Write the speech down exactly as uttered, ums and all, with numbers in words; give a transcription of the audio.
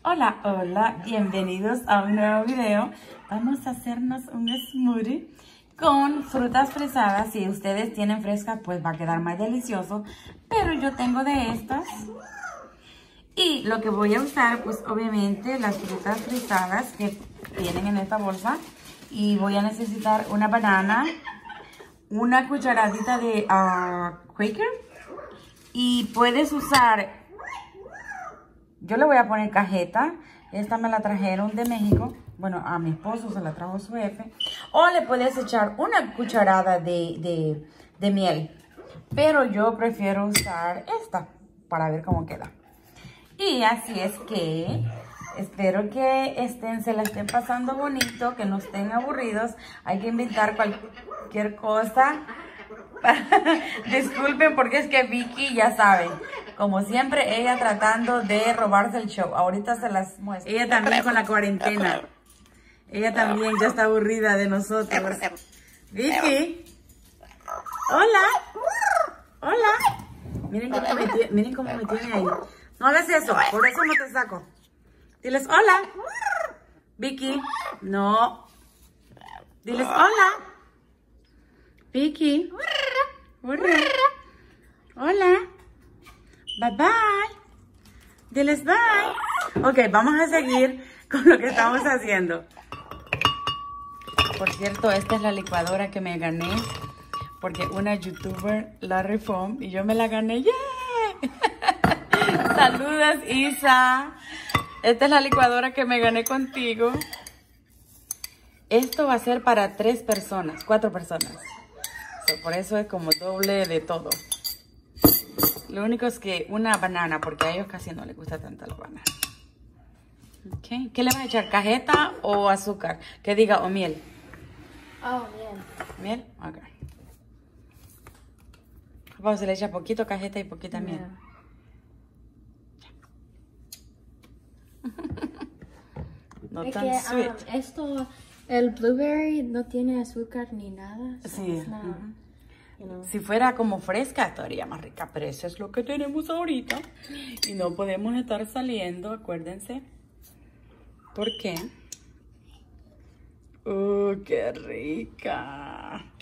Hola, hola, bienvenidos a un nuevo video. Vamos a hacernos un smoothie con frutas fresadas. Si ustedes tienen frescas, pues va a quedar más delicioso. Pero yo tengo de estas. Y lo que voy a usar, pues obviamente las frutas fresadas que vienen en esta bolsa. Y voy a necesitar una banana, una cucharadita de uh, Quaker. Y puedes usar... Yo le voy a poner cajeta. Esta me la trajeron de México. Bueno, a mi esposo se la trajo su jefe. O le puedes echar una cucharada de, de, de miel. Pero yo prefiero usar esta para ver cómo queda. Y así es que espero que estén, se la estén pasando bonito, que no estén aburridos. Hay que inventar cualquier cosa. Disculpen porque es que Vicky, ya saben, como siempre, ella tratando de robarse el show. Ahorita se las muestro. Ella también con la cuarentena. Ella también ya está aburrida de nosotros. Vicky. Hola. Hola. Miren cómo me, tiene, miren cómo me tiene ahí. No hagas eso, por eso no te saco. Diles hola. Vicky. No. Diles hola. Vicky. Hola. Bye bye. Diles bye. Ok, vamos a seguir con lo que estamos haciendo. Por cierto, esta es la licuadora que me gané. Porque una youtuber la rifó y yo me la gané. ¡Yeah! Saludos, Isa. Esta es la licuadora que me gané contigo. Esto va a ser para tres personas, cuatro personas. So, por eso es como doble de todo. Lo único es que una banana, porque a ellos casi no les gusta tanto la banana. Okay. ¿Qué le vas a echar? ¿Cajeta o azúcar? Que diga, o miel. Oh, miel. ¿Miel? Ok. Vamos, se le echa poquito cajeta y poquita miel. Yeah. No Es tan que, sweet. um, esto, el blueberry no tiene azúcar ni nada. So Sí. it's not, Uh-huh. you know. Si fuera como fresca, estaría más rica. Pero eso es lo que tenemos ahorita. Y no podemos estar saliendo, acuérdense. ¿Por qué? ¡Oh, qué rica!